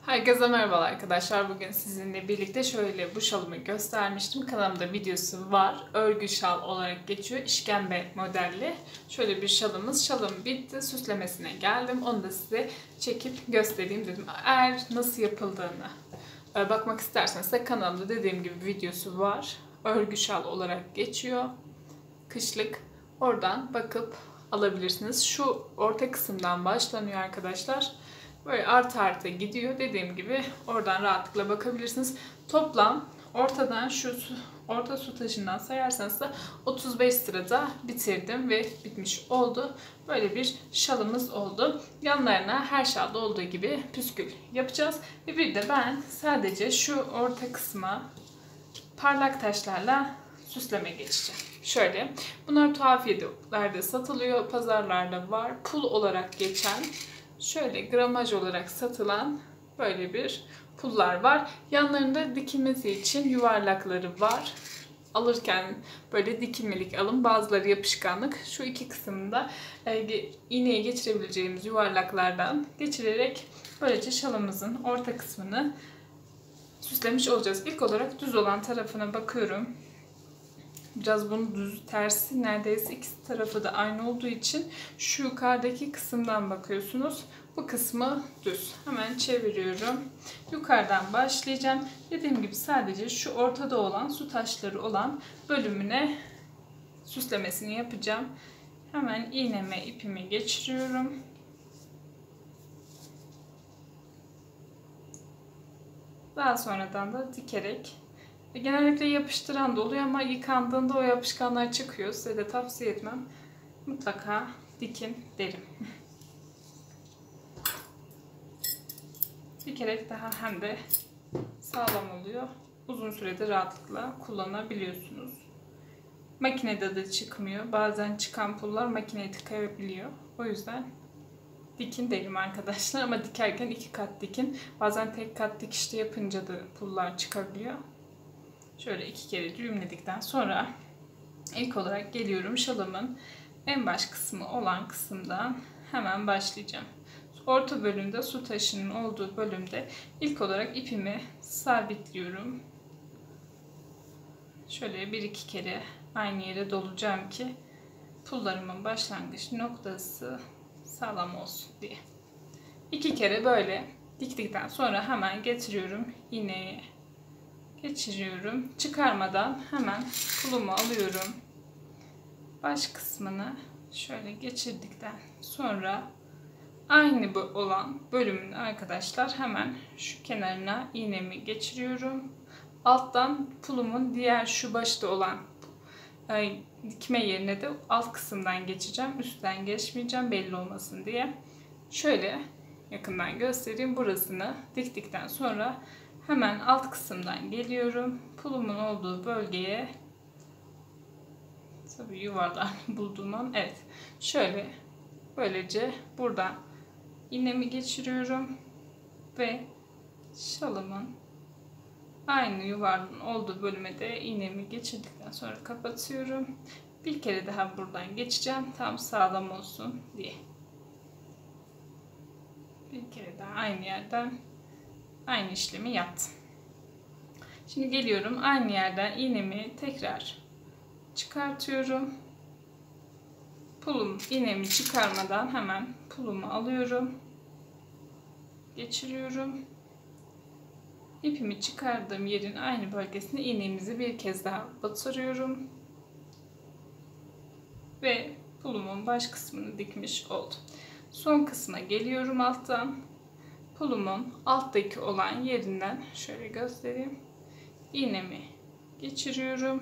Herkese merhabalar arkadaşlar. Bugün sizinle birlikte şöyle bu şalımı göstermiştim. Kanalımda videosu var. Örgü şal olarak geçiyor. İşkembe modelli. Şöyle bir şalımız. Şalım bitti. Süslemesine geldim. Onu da size çekip göstereyim dedim. Eğer nasıl yapıldığını bakmak isterseniz de kanalımda dediğim gibi videosu var. Örgü şal olarak geçiyor. Kışlık. Oradan bakıp alabilirsiniz. Şu orta kısımdan başlanıyor arkadaşlar. Böyle artı arta gidiyor. Dediğim gibi oradan rahatlıkla bakabilirsiniz. Toplam ortadan şu orta su taşından sayarsanız da 35 sırada bitirdim ve bitmiş oldu. Böyle bir şalımız oldu. Yanlarına her şalda olduğu gibi püskül yapacağız. Ve bir de ben sadece şu orta kısma parlak taşlarla süsleme geçeceğim. Şöyle. Bunlar tuhafiyelerde satılıyor. Pazarlarda var. Pul olarak geçen, şöyle gramaj olarak satılan böyle bir pullar var. Yanlarında dikilmesi için yuvarlakları var. Alırken böyle dikilmelik alın. Bazıları yapışkanlık. Şu iki kısmında iğneye geçirebileceğimiz yuvarlaklardan geçirerek böylece şalımızın orta kısmını süslemiş olacağız. İlk olarak düz olan tarafına bakıyorum. Biraz bunun düz tersi, neredeyse ikisi tarafı da aynı olduğu için şu yukarıdaki kısımdan bakıyorsunuz. Bu kısmı düz. Hemen çeviriyorum. Yukarıdan başlayacağım. Dediğim gibi sadece şu ortada olan su taşları olan bölümüne süslemesini yapacağım. Hemen iğneme ipimi geçiriyorum. Daha sonradan da dikerek, genellikle yapıştıran da oluyor ama yıkandığında o yapışkanlar çıkıyor. Size de tavsiye etmem. Mutlaka dikin derim. Dikerek daha hem de sağlam oluyor. Uzun sürede rahatlıkla kullanabiliyorsunuz. Makinede de çıkmıyor. Bazen çıkan pullar makineye tıkayabiliyor. O yüzden dikin derim arkadaşlar. Ama dikerken 2 kat dikin. Bazen tek kat dikişte yapınca da pullar çıkabiliyor. Şöyle 2 kere düğümledikten sonra ilk olarak geliyorum şalımın en baş kısmı olan kısımdan hemen başlayacağım. Orta bölümde su taşının olduğu bölümde ilk olarak ipimi sabitliyorum. Şöyle 1-2 kere aynı yere dolacağım ki pullarımın başlangıç noktası sağlam olsun diye. 2 kere böyle diktikten sonra hemen getiriyorum iğneye. Geçiriyorum. Çıkarmadan hemen pulumu alıyorum. Baş kısmını şöyle geçirdikten sonra aynı bu olan bölümün arkadaşlar hemen şu kenarına iğnemi geçiriyorum. Alttan pulumun diğer şu başta olan dikme yerine de alt kısımdan geçeceğim. Üstten geçmeyeceğim belli olmasın diye. Şöyle yakından göstereyim. Burasını diktikten sonra hemen alt kısımdan geliyorum. Pulumun olduğu bölgeye, tabii yuvarlak bulduğum an, evet. Şöyle böylece buradan iğnemi geçiriyorum ve şalımın aynı yuvarlağın olduğu bölüme de iğnemi geçirdikten sonra kapatıyorum. Bir kere daha buradan geçeceğim tam sağlam olsun diye. Bir kere daha aynı yerden aynı işlemi yaptım. Şimdi geliyorum aynı yerden iğnemi tekrar çıkartıyorum. İğnemi çıkarmadan hemen pulumu alıyorum. Geçiriyorum. İpimi çıkardığım yerin aynı bölgesine iğnemizi bir kez daha batırıyorum. Ve pulumun baş kısmını dikmiş oldum. Son kısma geliyorum alttan. Pulumun alttaki olan yerinden şöyle göstereyim. İğnemi geçiriyorum.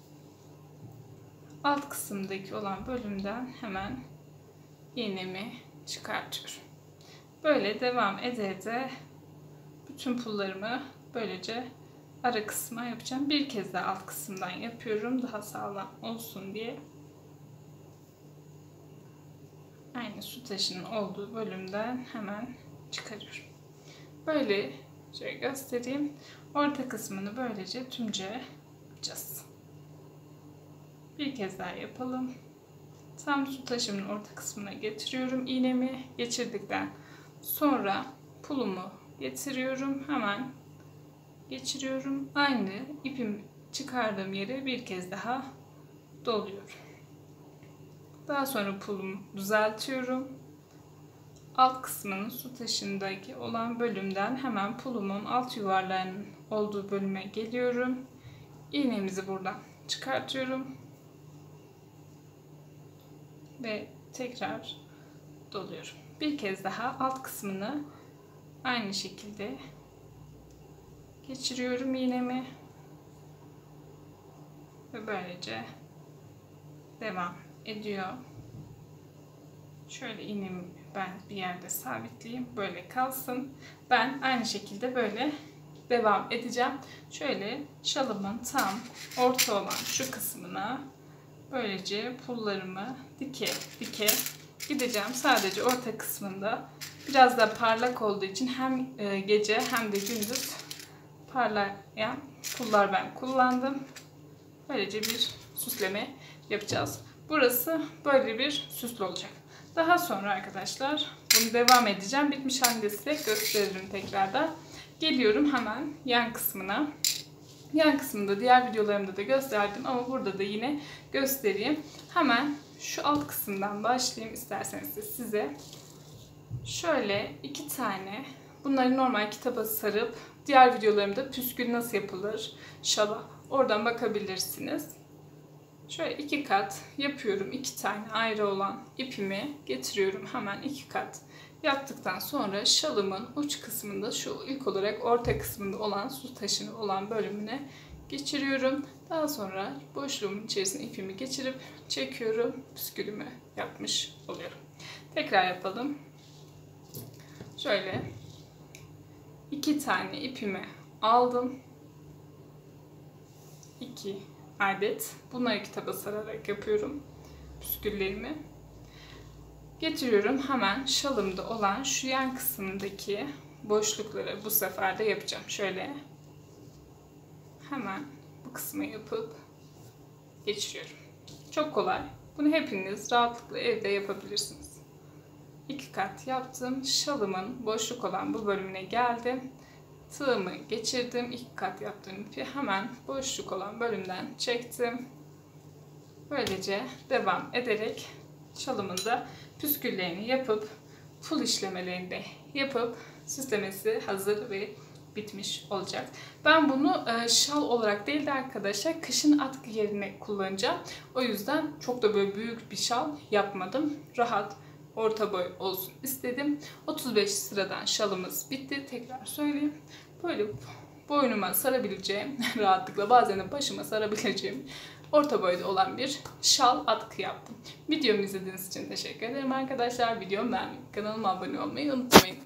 Alt kısımdaki olan bölümden hemen iğnemi çıkartıyorum. Böyle devam ede bütün pullarımı böylece ara kısma yapacağım. Bir kez de alt kısımdan yapıyorum daha sağlam olsun diye. Aynı su taşının olduğu bölümden hemen çıkarıyorum. Böyle şöyle göstereyim. Orta kısmını böylece tümce yapacağız. Bir kez daha yapalım. Tam su taşımın orta kısmına getiriyorum. İğnemi geçirdikten sonra pulumu getiriyorum. Hemen geçiriyorum. Aynı ipim çıkardığım yere bir kez daha doluyorum. Daha sonra pulumu düzeltiyorum. Alt kısmının su taşındaki olan bölümden hemen pulumun alt yuvarlarının olduğu bölüme geliyorum. İğnemizi buradan çıkartıyorum. Ve tekrar doluyorum. Bir kez daha alt kısmını aynı şekilde geçiriyorum iğnemi. Ve böylece devam ediyor. Şöyle iğnemi ben bir yerde sabitleyeyim. Böyle kalsın. Ben aynı şekilde böyle devam edeceğim. Şöyle şalımın tam orta olan şu kısmına böylece pullarımı dike dike gideceğim. Sadece orta kısmında biraz da parlak olduğu için hem gece hem de gündüz parlayan pullar ben kullandım. Böylece bir süsleme yapacağız. Burası böyle bir süslü olacak. Daha sonra arkadaşlar bunu devam edeceğim. Bitmiş halinde size gösteririm tekrardan. Geliyorum hemen yan kısmına. Yan kısmında diğer videolarımda da gösterdim ama burada da yine göstereyim. Hemen şu alt kısımdan başlayayım isterseniz de size. Şöyle 2 tane bunları normal kitaba sarıp diğer videolarımda püskül nasıl yapılır şala oradan bakabilirsiniz. Şöyle 2 kat yapıyorum. 2 tane ayrı olan ipimi getiriyorum. Hemen 2 kat yaptıktan sonra şalımın uç kısmında şu ilk olarak orta kısmında olan su taşını olan bölümüne geçiriyorum. Daha sonra boşluğumun içerisine ipimi geçirip çekiyorum. Püskülümü yapmış oluyorum. Tekrar yapalım. Şöyle 2 tane ipimi aldım. 2 adet. Bunları kitaba sararak yapıyorum. Püsküllerimi. Getiriyorum. Hemen şalımda olan şu yan kısmındaki boşlukları bu sefer de yapacağım. Şöyle hemen bu kısmı yapıp geçiriyorum. Çok kolay. Bunu hepiniz rahatlıkla evde yapabilirsiniz. 2 kat yaptım. Şalımın boşluk olan bu bölümüne geldim. Tığımı geçirdim. 2 kat yaptığım ipi hemen boşluk olan bölümden çektim. Böylece devam ederek şalımın da püsküllerini yapıp pul işlemelerini de yapıp süslemesi hazır ve bitmiş olacak. Ben bunu şal olarak değil de arkadaşlar kışın atkı yerine kullanacağım. O yüzden çok da böyle büyük bir şal yapmadım. Rahat orta boy olsun istedim. 35 sıradan şalımız bitti. Tekrar söyleyeyim. Böyle boynuma sarabileceğim rahatlıkla bazen de başıma sarabileceğim orta boyda olan bir şal atkı yaptım. Videomu izlediğiniz için teşekkür ederim arkadaşlar. Videomu beğenmeyi, kanalıma abone olmayı unutmayın.